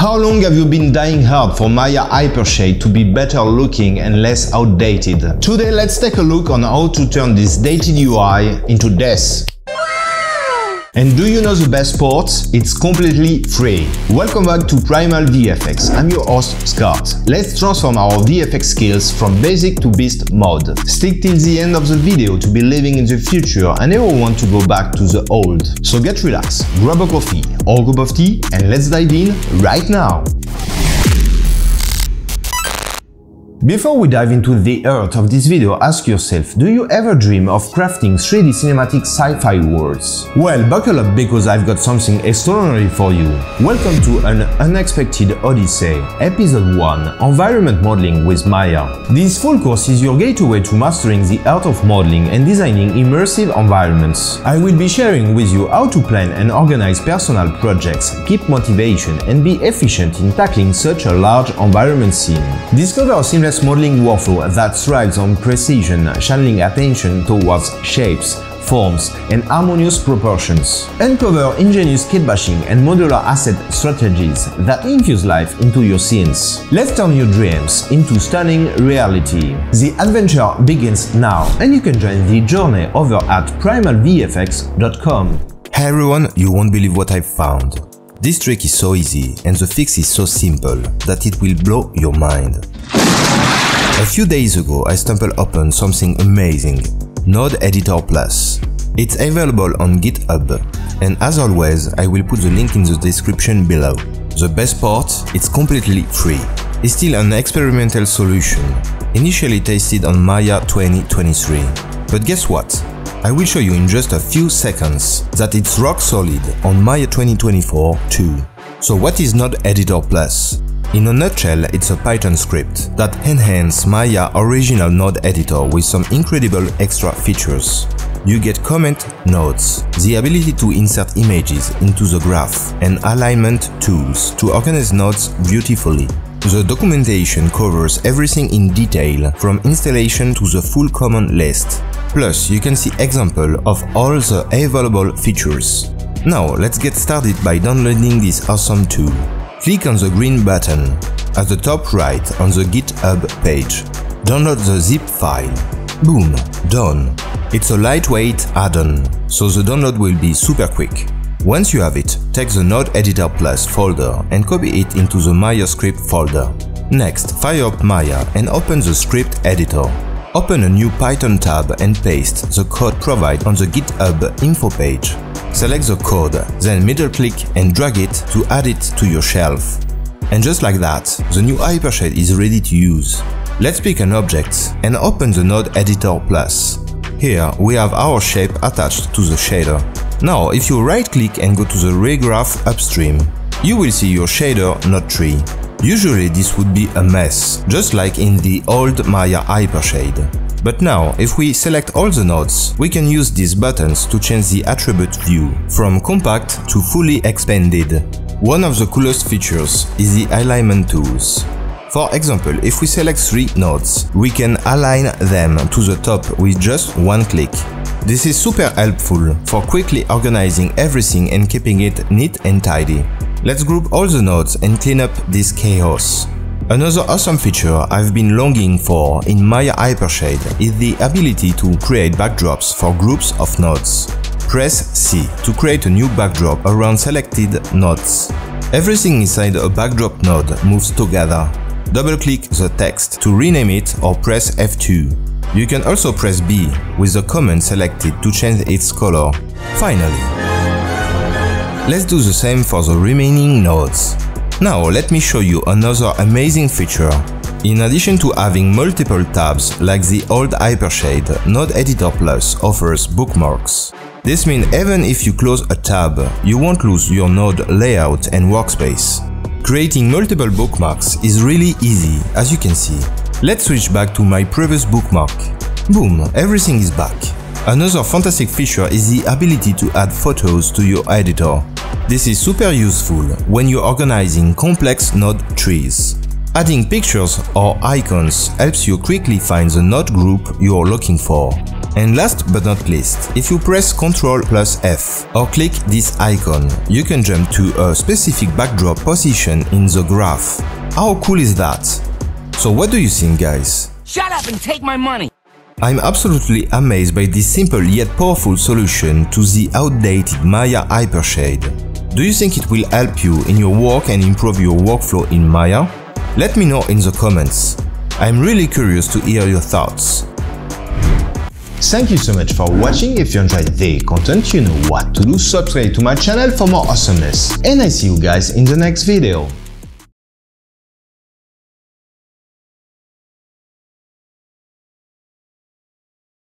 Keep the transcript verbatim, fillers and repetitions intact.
How long have you been dying hard for Maya Hypershade to be better looking and less outdated? Today let's take a look on how to turn this dated U I into death. And do you know the best part? It's completely free. Welcome back to Primal V F X. I'm your host, Scott. Let's transform our V F X skills from basic to beast mode. Stick till the end of the video to be living in the future and never want to go back to the old. So get relaxed, grab a coffee or a cup of tea and let's dive in right now. Before we dive into the heart of this video, ask yourself, do you ever dream of crafting three D cinematic sci-fi worlds? Well, buckle up because I've got something extraordinary for you. Welcome to an unexpected odyssey, episode one, Environment Modeling with Maya. This full course is your gateway to mastering the art of modeling and designing immersive environments. I will be sharing with you how to plan and organize personal projects, keep motivation, and be efficient in tackling such a large environment scene. Discover a seamless modeling workflow that thrives on precision, channeling attention towards shapes, forms, and harmonious proportions. Uncover ingenious kitbashing and modular asset strategies that infuse life into your scenes. Let's turn your dreams into stunning reality. The adventure begins now, and you can join the journey over at primal v f x dot com. Hey everyone, you won't believe what I've found. This trick is so easy and the fix is so simple that it will blow your mind. A few days ago I stumbled upon something amazing, Node Editor Plus. It's available on GitHub, and as always I will put the link in the description below. The best part, it's completely free. It's still an experimental solution, initially tested on Maya twenty twenty-three. But guess what? I will show you in just a few seconds that it's rock solid on Maya twenty twenty-four too. So what is Node Editor Plus? In a nutshell, it's a Python script that enhances Maya original node editor with some incredible extra features. You get comment nodes, the ability to insert images into the graph, and alignment tools to organize nodes beautifully. The documentation covers everything in detail, from installation to the full command list. Plus, you can see examples of all the available features. Now, let's get started by downloading this awesome tool. Click on the green button at the top right on the GitHub page. Download the zip file. Boom, done. It's a lightweight add-on, so the download will be super quick. Once you have it, take the Node Editor Plus folder and copy it into the Maya script folder. Next, fire up Maya and open the script editor. Open a new Python tab and paste the code provided on the GitHub info page. Select the code, then middle-click and drag it to add it to your shelf. And just like that, the new Hypershade is ready to use. Let's pick an object and open the Node Editor Plus. Here we have our shape attached to the shader. Now if you right-click and go to the ray graph upstream, you will see your shader node tree. Usually this would be a mess, just like in the old Maya Hypershade. But now, if we select all the nodes, we can use these buttons to change the attribute view from compact to fully expanded. One of the coolest features is the alignment tools. For example, if we select three nodes, we can align them to the top with just one click. This is super helpful for quickly organizing everything and keeping it neat and tidy. Let's group all the nodes and clean up this chaos. Another awesome feature I've been longing for in Maya Hypershade is the ability to create backdrops for groups of nodes. Press C to create a new backdrop around selected nodes. Everything inside a backdrop node moves together. Double-click the text to rename it or press F two. You can also press B with the command selected to change its color. Finally, let's do the same for the remaining nodes. Now let me show you another amazing feature. In addition to having multiple tabs like the old Hypershade, Node Editor Plus offers bookmarks. This means even if you close a tab, you won't lose your node layout and workspace. Creating multiple bookmarks is really easy, as you can see. Let's switch back to my previous bookmark. Boom, everything is back. Another fantastic feature is the ability to add photos to your editor. This is super useful when you're organizing complex node trees. Adding pictures or icons helps you quickly find the node group you're looking for. And last but not least, if you press control plus F or click this icon, you can jump to a specific backdrop position in the graph. How cool is that? So what do you think, guys? Shut up and take my money! I'm absolutely amazed by this simple yet powerful solution to the outdated Maya Hypershade. Do you think it will help you in your work and improve your workflow in Maya? Let me know in the comments. I'm really curious to hear your thoughts. Thank you so much for watching. If you enjoyed the content, you know what to do. Subscribe to my channel for more awesomeness. And I see you guys in the next video.